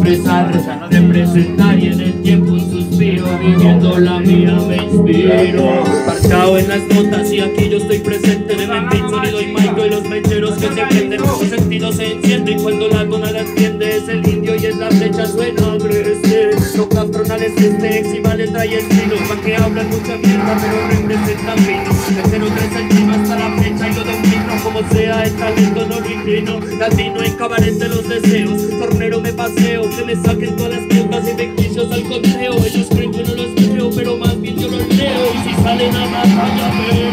expresar, representar y en el tiempo un suspiro, viviendo la vida me inspiro. Parchado en las notas y aquí yo estoy presente, de mentir sonido y micro y los mecheros que se prenden, los sentidos se encienden cuando la dona la entiende, es el indio y es la flecha suena agreste. Los capronales equivale trae estilo, pa' que hablan mucha mierda pero representan vino, de 0-3 encima hasta la flecha y lo domino, como sea el talento no lo inclino, latino en cabaret de los deseos, tornero me paseo, que me saquen todas las putas y ficticios al conteo, ellos creen que no los creo pero más bien yo los leo, y si salen a batalla